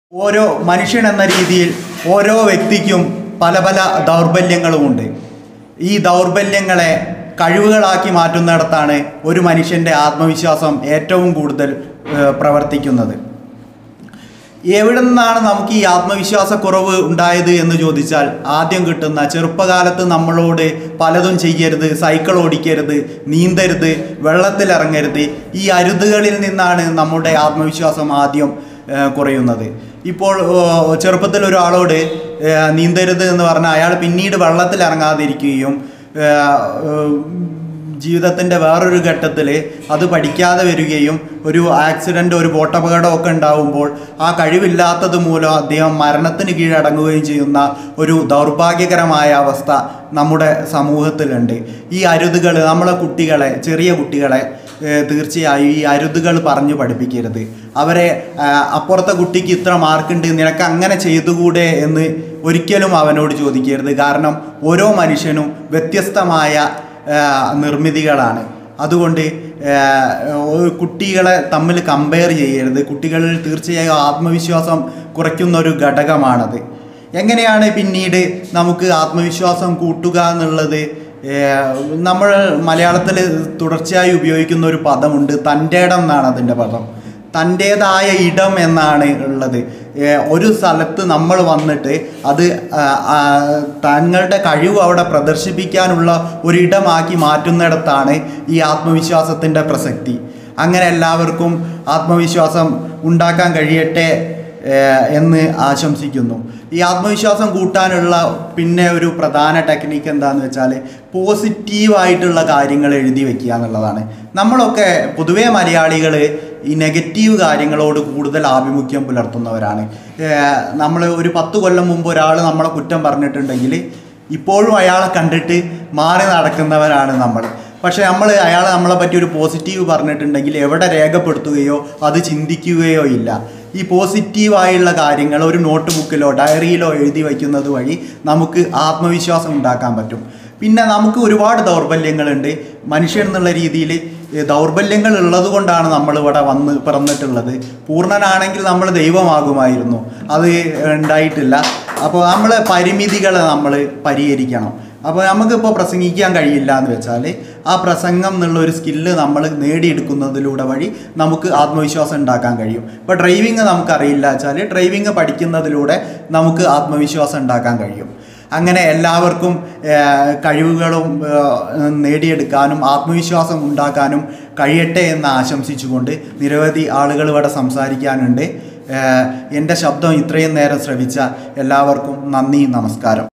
ഓരോ മനുഷ്യനെന്ന രീതിയിൽ ഓരോ വ്യക്തിക്കും പല പല ദൗർബല്യങ്ങളുമുണ്ട്. ഈ ദൗർബല്യങ്ങളെ കഴിവുകളാക്കി മാറ്റുന്നിടത്താണ് ഒരു മനുഷ്യൻ്റെ ആത്മവിശ്വാസം ഏറ്റവും കൂടുതൽ പ്രവർത്തിക്കുന്നത്. എവിടെ നിന്നാണ് നമുക്ക് ഈ ആത്മവിശ്വാസക്കുറവ് ഉണ്ടായത് എന്ന് ചോദിച്ചാൽ ആദ്യം കിട്ടുന്ന ചെറുപ്പകാലത്ത് നമ്മളോട് പലതും ചെയ്യരുത്, സൈക്കിൾ ഓടിക്കരുത്, നീന്തരുത്, വെള്ളത്തിലിറങ്ങരുത്, ഈ അരുതുകളിൽ നിന്നാണ് നമ്മുടെ ആത്മവിശ്വാസം ആദ്യം കുറയുന്നത്. ഇപ്പോൾ ചെറുപ്പത്തിൽ ഒരാളോട് നീന്തരുത് എന്ന് പറഞ്ഞാൽ അയാൾ പിന്നീട് വെള്ളത്തിലിറങ്ങാതിരിക്കുകയും ജീവിതത്തിൻ്റെ വേറൊരു ഘട്ടത്തിൽ അത് പഠിക്കാതെ വരികയും ഒരു ആക്സിഡൻ്റ്, ഒരു ബോട്ടപകടമൊക്കെ ഉണ്ടാകുമ്പോൾ ആ കഴിവില്ലാത്തത് മൂലം അദ്ദേഹം മരണത്തിന് കീഴടങ്ങുകയും ചെയ്യുന്ന ഒരു ദൗർഭാഗ്യകരമായ അവസ്ഥ നമ്മുടെ സമൂഹത്തിലുണ്ട്. ഈ അരുതുകൾ നമ്മളെ കുട്ടികളെ, ചെറിയ കുട്ടികളെ തീർച്ചയായും ഈ അരുതുകൾ പറഞ്ഞു പഠിപ്പിക്കരുത്. അവരെ അപ്പുറത്തെ കുട്ടിക്ക് ഇത്ര മാർക്കുണ്ട്, നിനക്ക് അങ്ങനെ ചെയ്തുകൂടെ എന്ന് ഒരിക്കലും അവനോട് ചോദിക്കരുത്. കാരണം ഓരോ മനുഷ്യനും വ്യത്യസ്തമായ നിർമ്മിതികളാണ്. അതുകൊണ്ട് കുട്ടികളെ തമ്മിൽ കമ്പയർ ചെയ്യരുത്. കുട്ടികളിൽ തീർച്ചയായും ആത്മവിശ്വാസം കുറയ്ക്കുന്ന ഒരു ഘടകമാണത്. എങ്ങനെയാണ് പിന്നീട് നമുക്ക് ആത്മവിശ്വാസം കൂട്ടുക എന്നുള്ളത്? നമ്മൾ മലയാളത്തിൽ തുടർച്ചയായി ഉപയോഗിക്കുന്ന ഒരു പദമുണ്ട്, തൻ്റെ ഇടം എന്നാണ് അതിൻ്റെ പദം. തൻ്റേതായ ഇടം എന്നാണ് ഉള്ളത്. ഒരു സ്ഥലത്ത് നമ്മൾ വന്നിട്ട് അത് തങ്ങളുടെ കഴിവ് അവിടെ പ്രദർശിപ്പിക്കാനുള്ള ഒരിടമാക്കി മാറ്റുന്നിടത്താണ് ഈ ആത്മവിശ്വാസത്തിൻ്റെ പ്രസക്തി. അങ്ങനെ എല്ലാവർക്കും ആത്മവിശ്വാസം ഉണ്ടാക്കാൻ കഴിയട്ടെ എന്ന് ആശംസിക്കുന്നു. ഈ ആത്മവിശ്വാസം കൂട്ടാനുള്ള പിന്നെ ഒരു പ്രധാന ടെക്നിക്ക് എന്താണെന്ന് വെച്ചാൽ പോസിറ്റീവായിട്ടുള്ള കാര്യങ്ങൾ എഴുതി വയ്ക്കുക എന്നുള്ളതാണ്. നമ്മളൊക്കെ പൊതുവേ മലയാളികൾ ഈ നെഗറ്റീവ് കാര്യങ്ങളോട് കൂടുതൽ ആഭിമുഖ്യം പുലർത്തുന്നവരാണ്. നമ്മൾ ഒരു 10 കൊല്ലം മുമ്പ് ഒരാൾ നമ്മളെ കുറ്റം പറഞ്ഞിട്ടുണ്ടെങ്കിൽ ഇപ്പോഴും അയാളെ കണ്ടിട്ട് മാറി നടക്കുന്നവരാണ് നമ്മൾ. പക്ഷേ അയാൾ നമ്മളെ പറ്റി ഒരു പോസിറ്റീവ് പറഞ്ഞിട്ടുണ്ടെങ്കിൽ എവിടെ രേഖപ്പെടുത്തുകയോ അത് ചിന്തിക്കുകയോ ഇല്ല. ഈ പോസിറ്റീവായുള്ള കാര്യങ്ങൾ ഒരു നോട്ട് ബുക്കിലോ ഡയറിയിലോ എഴുതി വയ്ക്കുന്നത് വഴി നമുക്ക് ആത്മവിശ്വാസം ഉണ്ടാക്കാൻ പറ്റും. പിന്നെ നമുക്ക് ഒരുപാട് ദൗർബല്യങ്ങളുണ്ട്. മനുഷ്യൻ എന്നുള്ള രീതിയിൽ ദൗർബല്യങ്ങൾ ഉള്ളത് കൊണ്ടാണ് നമ്മളിവിടെ വന്ന് പിറന്നിട്ടുള്ളത്. പൂർണ്ണനാണെങ്കിൽ നമ്മൾ ദൈവമാകുമായിരുന്നു, അത് ഉണ്ടായിട്ടില്ല. അപ്പോൾ നമ്മളെ പരിമിതികളെ നമ്മൾ പരിഹരിക്കണം. അപ്പോൾ നമുക്കിപ്പോൾ പ്രസംഗിക്കാൻ കഴിയില്ല എന്ന് വെച്ചാൽ ആ പ്രസംഗം എന്നുള്ളൊരു സ്കില്ല് നമ്മൾ നേടിയെടുക്കുന്നതിലൂടെ വഴി നമുക്ക് ആത്മവിശ്വാസം ഉണ്ടാക്കാൻ കഴിയും. ഇപ്പോൾ ഡ്രൈവിങ് നമുക്കറിയില്ല വെച്ചാൽ ഡ്രൈവിങ് പഠിക്കുന്നതിലൂടെ നമുക്ക് ആത്മവിശ്വാസം ഉണ്ടാക്കാൻ കഴിയും. അങ്ങനെ എല്ലാവർക്കും കഴിവുകളും നേടിയെടുക്കാനും ആത്മവിശ്വാസം ഉണ്ടാക്കാനും കഴിയട്ടെ എന്ന് ആശംസിച്ചുകൊണ്ട് നിരവധി ആളുകൾ ഇവിടെ സംസാരിക്കാനുണ്ട്. എൻ്റെ ശബ്ദം ഇത്രയും നേരം ശ്രവിച്ച എല്ലാവർക്കും നന്ദി, നമസ്കാരം.